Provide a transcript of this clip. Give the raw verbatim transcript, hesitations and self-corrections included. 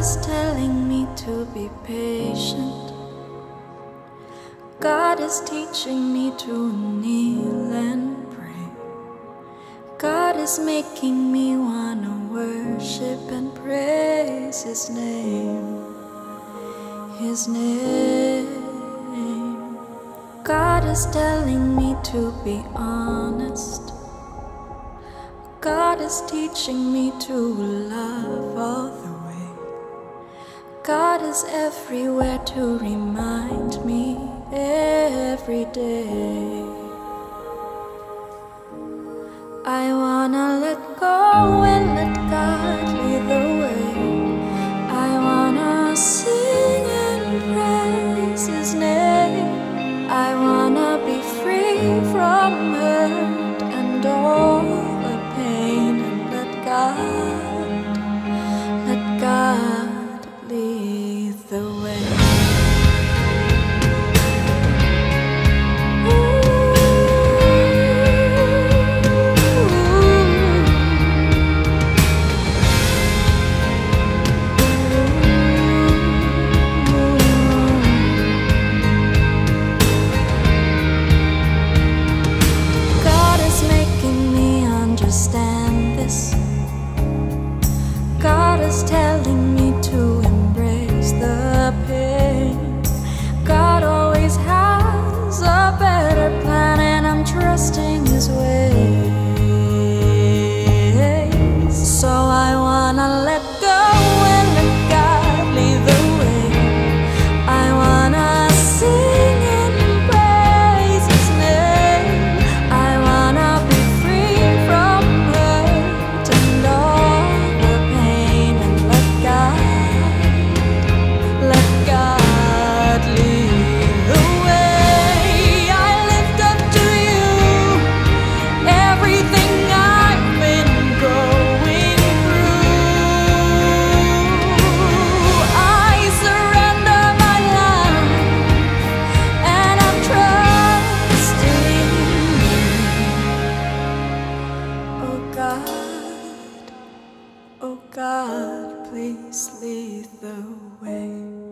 is telling me to be patient. God is teaching me to kneel and pray. God is making me wanna worship and praise His name, His name. God is telling me to be honest. God is teaching me to love all the way. God is everywhere to remind me every day. I wanna let go and let God lead the way. I wanna sing and praise His name. I wanna be free from hurt and all the pain, and let God, let God lead the way. Understand this. God is telling me to embrace the pain. God always has a better plan, and I'm trusting His ways. So I wanna let go and let God lead the way. I wanna sing and praise His name. I wanna be free from hurt and all the pain, and let God, let God lead the way. I lift up to You everything I've been going through. I surrender my life, and I'm trusting You. Oh God, oh God, please lead the way.